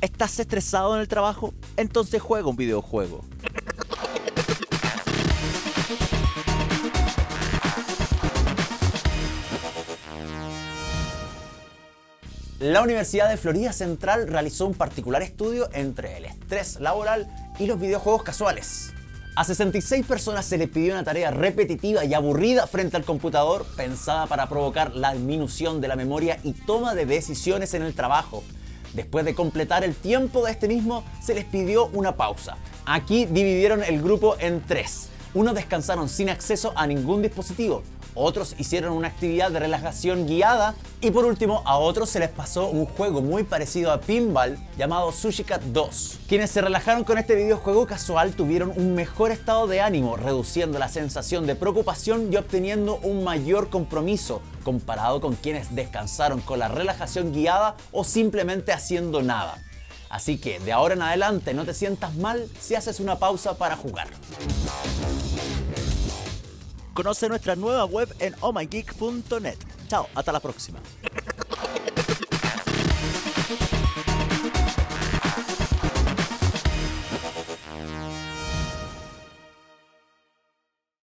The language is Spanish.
¿Estás estresado en el trabajo? Entonces juega un videojuego. La Universidad de Florida Central realizó un particular estudio entre el estrés laboral y los videojuegos casuales. A 66 personas se les pidió una tarea repetitiva y aburrida frente al computador pensada para provocar la disminución de la memoria y toma de decisiones en el trabajo. Después de completar el tiempo de este mismo, se les pidió una pausa. Aquí dividieron el grupo en tres. Unos descansaron sin acceso a ningún dispositivo, otros hicieron una actividad de relajación guiada y por último a otros se les pasó un juego muy parecido a Pinball llamado Sushi Cat 2. Quienes se relajaron con este videojuego casual tuvieron un mejor estado de ánimo, reduciendo la sensación de preocupación y obteniendo un mayor compromiso comparado con quienes descansaron con la relajación guiada o simplemente haciendo nada. Así que de ahora en adelante no te sientas mal si haces una pausa para jugar. Conoce nuestra nueva web en ohmygeek.net. Chao, hasta la próxima.